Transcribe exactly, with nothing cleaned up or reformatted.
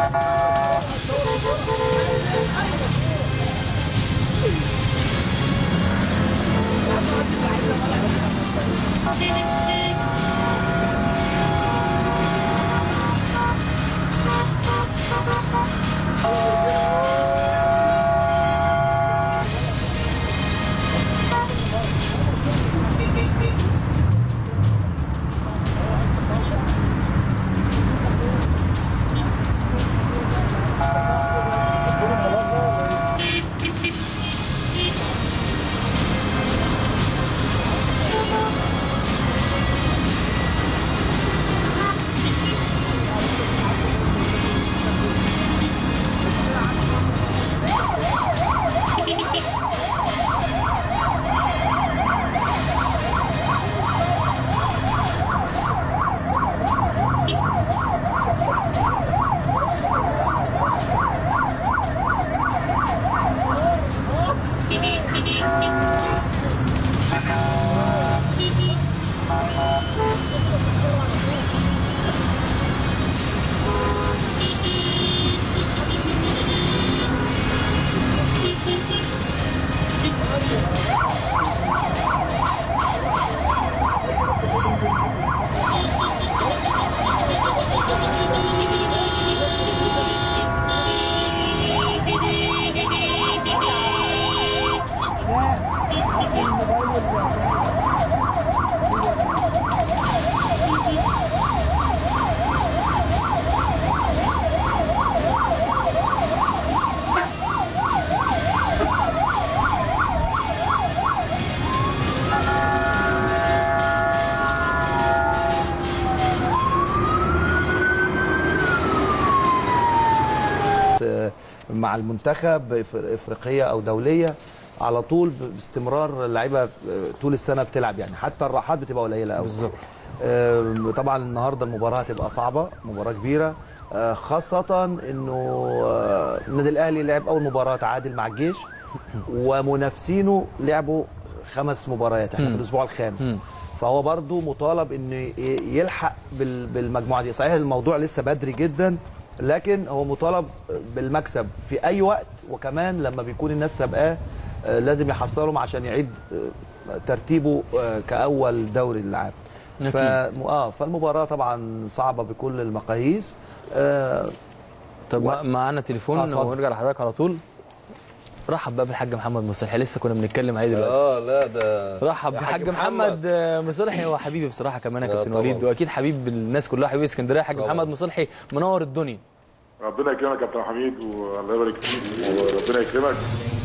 مع المنتخب افريقيه او دوليه على طول باستمرار، اللعيبه طول السنه بتلعب، يعني حتى الراحات بتبقى قليله قوي. بالظبط. طبعا النهارده المباراه هتبقى صعبه، مباراه كبيره، خاصه انه النادي الاهلي لعب اول مباراه تعادل مع الجيش، ومنافسينه لعبوا خمس مباريات، احنا في الاسبوع الخامس، فهو برضو مطالب انه يلحق بالمجموعه دي. صحيح الموضوع لسه بدري جدا، لكن هو مطالب بالمكسب في اي وقت، وكمان لما بيكون الناس سابقاه لازم يحصلهم عشان يعيد ترتيبه كاول دوري للعاب. ف... اه فالمباراه طبعا صعبه بكل المقاييس. آه طب و... معانا تليفون آه ونرجع لحضرتك على طول. رحب بقى بالحاج محمد مصلحي، لسه كنا بنتكلم عليه دلوقتي. اه لا ده رحب بالحاج محمد مصلحي، هو حبيبي بصراحه كمان يا كابتن وليد، واكيد حبيب الناس كلها، حبيب اسكندريه. حاج محمد مصلحي منور الدنيا. ربنا يكرمك يا كابتن حميد، والله يبارك فيك وربنا يكرمك.